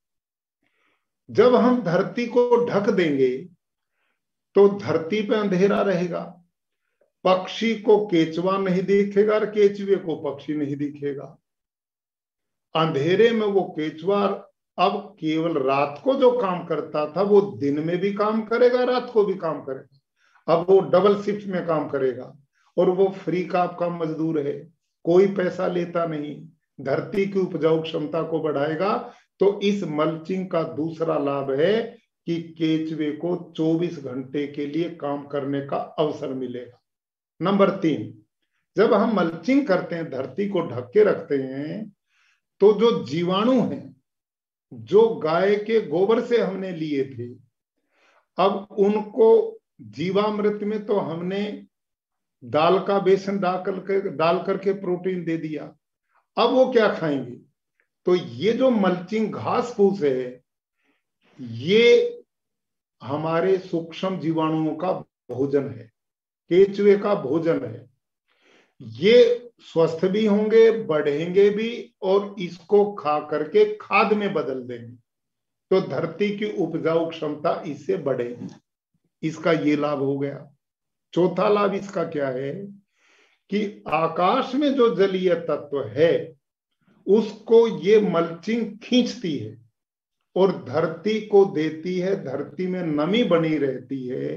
Speaker 2: जब हम धरती को ढक देंगे तो धरती पे अंधेरा रहेगा, पक्षी को केचुआ नहीं दिखेगा और केचुए को पक्षी नहीं दिखेगा। अंधेरे में वो केचुआ अब केवल रात को जो काम करता था वो दिन में भी काम करेगा, रात को भी काम करेगा। अब वो डबल शिफ्ट में काम करेगा और वो फ्री का आपका मजदूर है, कोई पैसा लेता नहीं, धरती की उपजाऊ क्षमता को बढ़ाएगा। तो इस मल्चिंग का दूसरा लाभ है कि केचुए को चौबीस घंटे के लिए काम करने का अवसर मिलेगा। नंबर तीन, जब हम मल्चिंग करते हैं, धरती को ढक के रखते हैं, तो जो जीवाणु हैं जो गाय के गोबर से हमने लिए थे, अब उनको जीवामृत में तो हमने दाल का बेसन डाल करके डाल करके प्रोटीन दे दिया। अब वो क्या खाएंगे? तो ये जो मल्चिंग घास फूस है, ये हमारे सूक्ष्म जीवाणुओं का भोजन है, केचुए का भोजन है। ये स्वस्थ भी होंगे, बढ़ेंगे भी, और इसको खा करके खाद में बदल देंगे, तो धरती की उपजाऊ क्षमता इससे बढ़ेगी। इसका ये लाभ हो गया। चौथा लाभ इसका क्या है कि आकाश में जो जलीय तत्व है उसको ये मल्चिंग खींचती है और धरती को देती है। धरती में नमी बनी रहती है।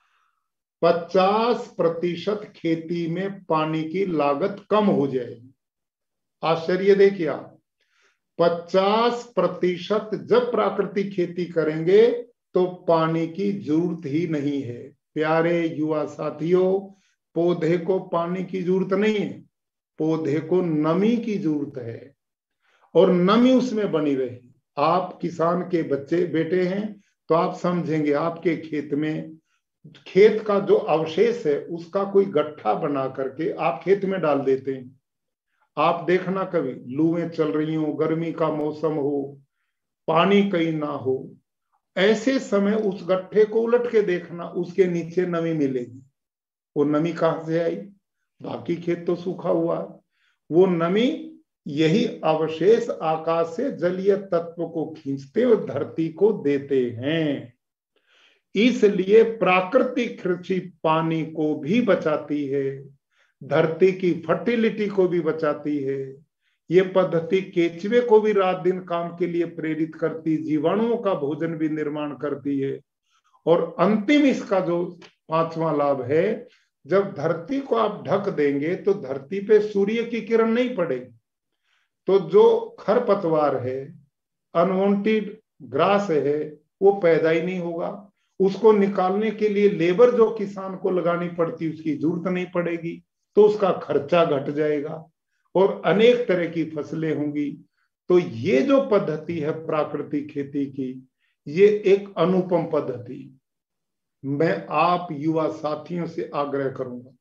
Speaker 2: पचास प्रतिशत खेती में पानी की लागत कम हो जाएगी। आश्चर्य देखिए आप, पचास प्रतिशत जब प्राकृतिक खेती करेंगे तो पानी की जरूरत ही नहीं है। प्यारे युवा साथियों, पौधे को पानी की जरूरत नहीं है, पौधे को नमी की जरूरत है, और नमी उसमें बनी रहे। आप किसान के बच्चे बेटे हैं तो आप समझेंगे, आपके खेत में खेत का जो अवशेष है उसका कोई गट्ठा बना करके आप खेत में डाल देते हैं। आप देखना, कभी लूएं चल रही हो, गर्मी का मौसम हो, पानी कहीं ना हो, ऐसे समय उस गट्ठे को उलट के देखना, उसके नीचे नमी मिलेगी। वो नमी कहां से आई? बाकी खेत तो सूखा हुआ है। वो नमी, यही अवशेष आकाश से जलीय तत्व को खींचते और धरती को देते हैं। इसलिए प्राकृतिक कृषि पानी को भी बचाती है, धरती की फर्टिलिटी को भी बचाती है। ये पद्धति केचुए को भी रात दिन काम के लिए प्रेरित करती, जीवाणुओं का भोजन भी निर्माण करती है। और अंतिम इसका जो पांचवा लाभ है, जब धरती को आप ढक देंगे तो धरती पे सूर्य की किरण नहीं पड़ेगी, तो जो खरपतवार है, अनवांटेड ग्रास है, वो पैदा ही नहीं होगा। उसको निकालने के लिए लेबर जो किसान को लगानी पड़ती, उसकी जरूरत नहीं पड़ेगी, तो उसका खर्चा घट जाएगा और अनेक तरह की फसलें होंगी। तो ये जो पद्धति है प्राकृतिक खेती की, ये एक अनुपम पद्धति। मैं आप युवा साथियों से आग्रह करूंगा,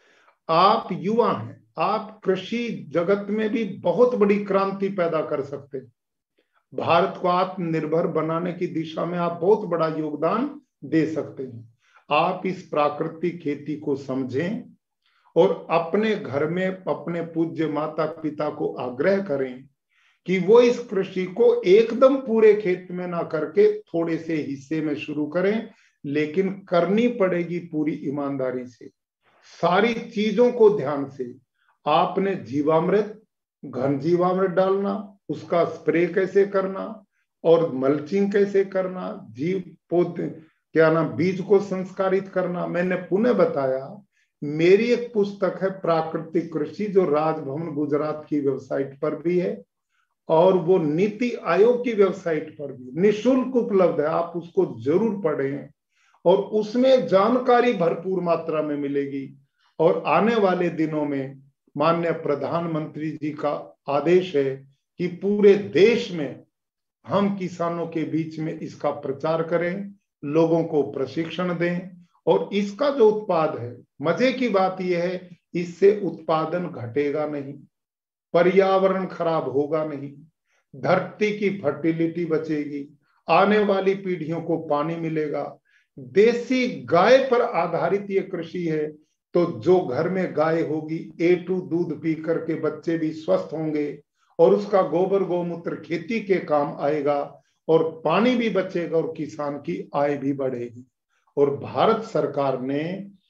Speaker 2: आप युवा हैं, आप कृषि जगत में भी बहुत बड़ी क्रांति पैदा कर सकते हैं। भारत को आत्मनिर्भर बनाने की दिशा में आप बहुत बड़ा योगदान दे सकते हैं। आप इस प्राकृतिक खेती को समझें और अपने घर में अपने पूज्य माता पिता को आग्रह करें कि वो इस कृषि को एकदम पूरे खेत में ना करके थोड़े से हिस्से में शुरू करें, लेकिन करनी पड़ेगी पूरी ईमानदारी से, सारी चीजों को ध्यान से। आपने जीवामृत, घन जीवामृत डालना, उसका स्प्रे कैसे करना और मल्चिंग कैसे करना, जीव पौधे क्या नाम बीज को संस्कारित करना, मैंने पुनः बताया। मेरी एक पुस्तक है प्राकृतिक कृषि, जो राजभवन गुजरात की वेबसाइट पर भी है और वो नीति आयोग की वेबसाइट पर भी निःशुल्क उपलब्ध है। आप उसको जरूर पढ़ें और उसमें जानकारी भरपूर मात्रा में मिलेगी। और आने वाले दिनों में माननीय प्रधानमंत्री जी का आदेश है कि पूरे देश में हम किसानों के बीच में इसका प्रचार करें, लोगों को प्रशिक्षण दें, और इसका जो उत्पाद है, मजे की बात यह है, इससे उत्पादन घटेगा नहीं, पर्यावरण खराब होगा नहीं, धरती की फर्टिलिटी बचेगी, आने वाली पीढ़ियों को पानी मिलेगा। देसी गाय पर आधारित ये कृषि है, तो जो घर में गाय होगी, ए टू दूध पी करके बच्चे भी स्वस्थ होंगे और उसका गोबर गोमूत्र खेती के काम आएगा और पानी भी बचेगा और किसान की आय भी बढ़ेगी। और भारत सरकार ने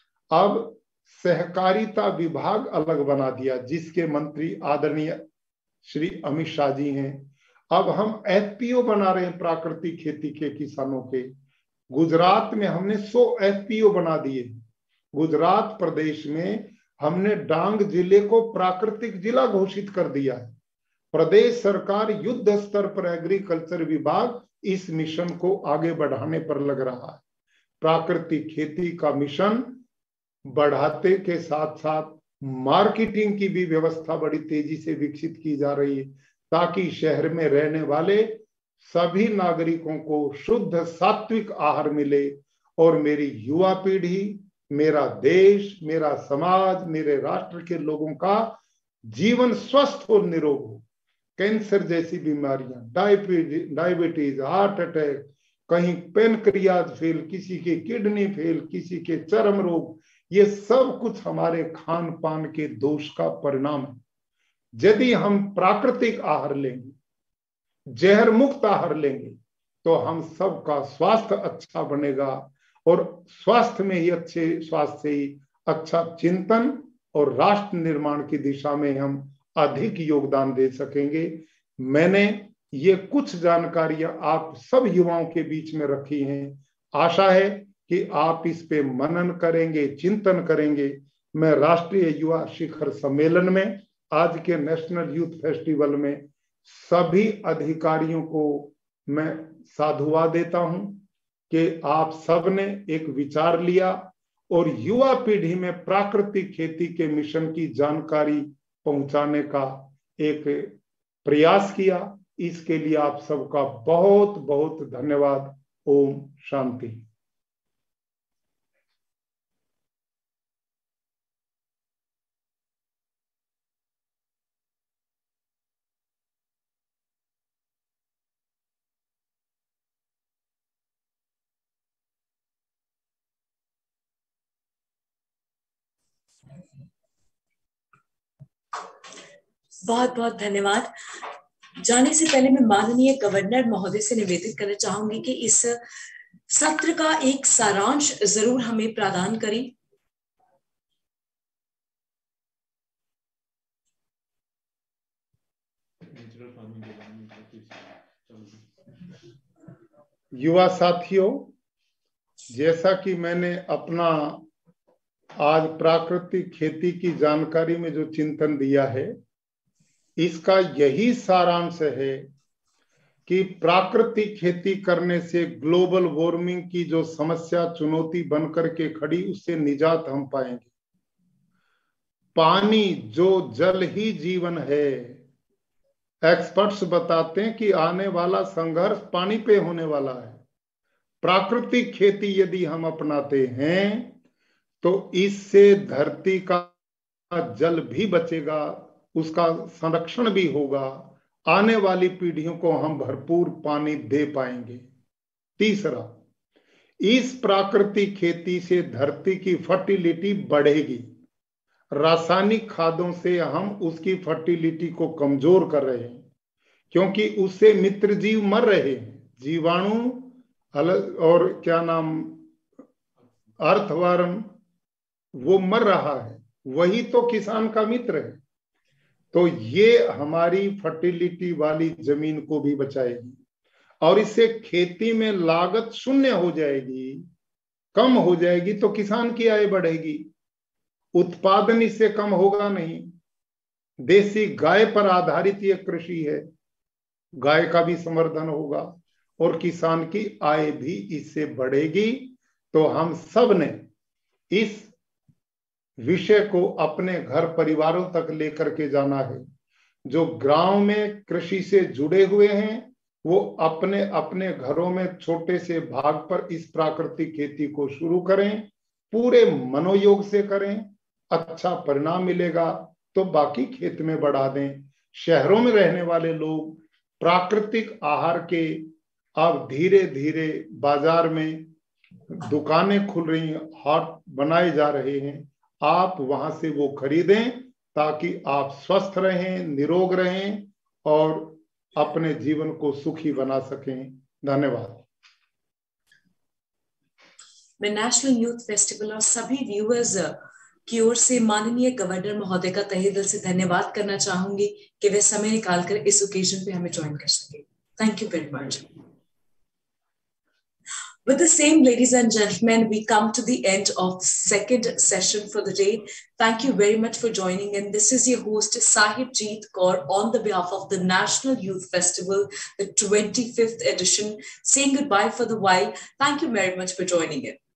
Speaker 2: अब सहकारिता विभाग अलग बना दिया, जिसके मंत्री आदरणीय श्री अमित शाह जी हैं। अब हम एफ पी ओ बना रहे हैं प्राकृतिक खेती के किसानों के। गुजरात में हमने सौ एफ पी ओ बना दिए। गुजरात प्रदेश में हमने डांग जिले को प्राकृतिक जिला घोषित कर दिया है। प्रदेश सरकार युद्ध स्तर पर एग्रीकल्चर विभाग इस मिशन को आगे बढ़ाने पर लग रहा है। प्राकृतिक खेती का मिशन बढ़ाते के साथ साथ मार्केटिंग की भी व्यवस्था बड़ी तेजी से विकसित की जा रही है, ताकि शहर में रहने वाले सभी नागरिकों को शुद्ध सात्विक आहार मिले और मेरी युवा पीढ़ी, मेरा देश, मेरा समाज, मेरे राष्ट्र के लोगों का जीवन स्वस्थ और निरोग हो। कैंसर जैसी बीमारियां, डायबिटीज, हार्ट अटैक, कहीं पेनक्रियाज फेल, किसी के किडनी फेल, किसी के चर्म रोग, ये सब कुछ हमारे खान पान के दोष का परिणाम है। यदि हम प्राकृतिक आहार लेंगे, जहर मुक्त आहार लेंगे, तो हम सबका स्वास्थ्य अच्छा बनेगा और स्वास्थ्य में ही अच्छे स्वास्थ्य से ही अच्छा चिंतन और राष्ट्र निर्माण की दिशा में हम अधिक योगदान दे सकेंगे। मैंने ये कुछ जानकारियां आप सब युवाओं के बीच में रखी हैं। आशा है कि आप इस पे मनन करेंगे, चिंतन करेंगे। मैं राष्ट्रीय युवा शिखर सम्मेलन में, आज के नेशनल यूथ फेस्टिवल में सभी अधिकारियों को मैं साधुवाद देता हूं कि आप सबने एक विचार लिया और युवा पीढ़ी में प्राकृतिक खेती के मिशन की जानकारी पहुंचाने का एक प्रयास किया। इसके लिए आप सबका बहुत बहुत धन्यवाद। ओम शांति।
Speaker 1: बहुत बहुत धन्यवाद। जाने से पहले मैं माननीय गवर्नर महोदय से निवेदन करना चाहूंगी कि इस सत्र का एक सारांश जरूर हमें प्रदान करें।
Speaker 2: युवा साथियों, जैसा कि मैंने अपना आज प्राकृतिक खेती की जानकारी में जो चिंतन दिया है, इसका यही सारांश है कि प्राकृतिक खेती करने से ग्लोबल वार्मिंग की जो समस्या चुनौती बनकर के खड़ी, उससे निजात हम पाएंगे। पानी, जो जल ही जीवन है। एक्सपर्ट्स बताते हैं कि आने वाला संघर्ष पानी पे होने वाला है। प्राकृतिक खेती यदि हम अपनाते हैं तो इससे धरती का जल भी बचेगा, उसका संरक्षण भी होगा, आने वाली पीढ़ियों को हम भरपूर पानी दे पाएंगे। तीसरा, इस प्राकृतिक खेती से धरती की फर्टिलिटी बढ़ेगी। रासायनिक खादों से हम उसकी फर्टिलिटी को कमजोर कर रहे हैं, क्योंकि उससे मित्र जीव मर रहे हैं। जीवाणु अलग और क्या नाम अर्थवर्म, वो मर रहा है, वही तो किसान का मित्र है। तो ये हमारी फर्टिलिटी वाली जमीन को भी बचाएगी और इससे खेती में लागत शून्य हो जाएगी, कम हो जाएगी, तो किसान की आय बढ़ेगी। उत्पादन इससे कम होगा नहीं। देसी गाय पर आधारित ये कृषि है, गाय का भी संवर्धन होगा और किसान की आय भी इससे बढ़ेगी। तो हम सब ने इस विषय को अपने घर परिवारों तक लेकर के जाना है। जो गांव में कृषि से जुड़े हुए हैं वो अपने अपने घरों में छोटे से भाग पर इस प्राकृतिक खेती को शुरू करें, पूरे मनोयोग से करें, अच्छा परिणाम मिलेगा तो बाकी खेत में बढ़ा दें। शहरों में रहने वाले लोग प्राकृतिक आहार के अब धीरे धीरे बाजार में दुकानें खुल रही हैं, हाट बनाए जा रहे हैं, आप वहां से वो खरीदें ताकि आप स्वस्थ रहें, निरोग रहें और अपने जीवन को सुखी बना सकें। धन्यवाद।
Speaker 1: मैं नेशनल यूथ फेस्टिवल और सभी व्यूअर्स की ओर से माननीय गवर्नर महोदय का तहे दिल से धन्यवाद करना चाहूंगी कि वे समय निकालकर इस ओकेजन पे हमें ज्वाइन कर सके। Thank you very much. With the same, ladies and gentlemen, we come to the end of the second session for the day. Thank you very much for joining in. This is your host, Sahibjeet Kaur, on the behalf of the National Youth Festival, the twenty-fifth edition, saying goodbye for the while. Thank you very much for joining in.